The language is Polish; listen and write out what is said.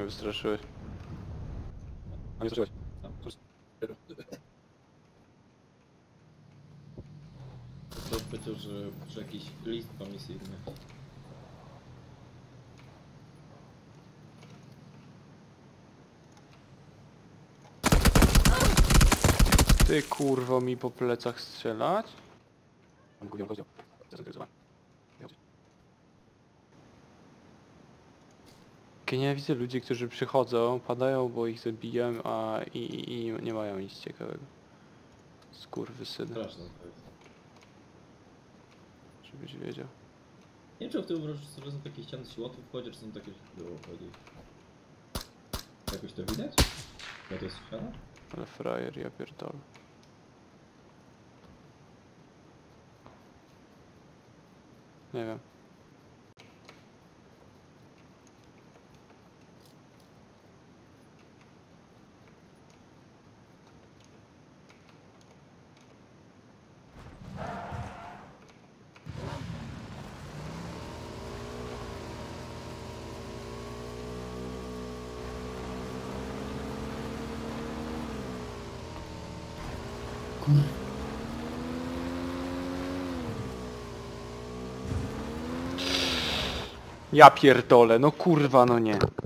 wystraszyłeś. A nie zacząłeś. To powiedział, że jakiś list komisyjny. Ty kurwo mi po plecach strzelać? Mam go rozdział. Nienawidzę ludzi, którzy przychodzą, padają, bo ich zabijam, a i nie mają nic ciekawego. Skurwysyny. Straszne to jest. Żebyś wiedział. Nie wiem, czy w tym wyobrażasz, że są takie ściany siłotów wchodzi, czy są takie, było powiedzieć. Jakoś to widać? Ja to jest ściana? Ale frajer, ja pierdolę. Nie wiem. Ja pierdolę, no kurwa, no nie.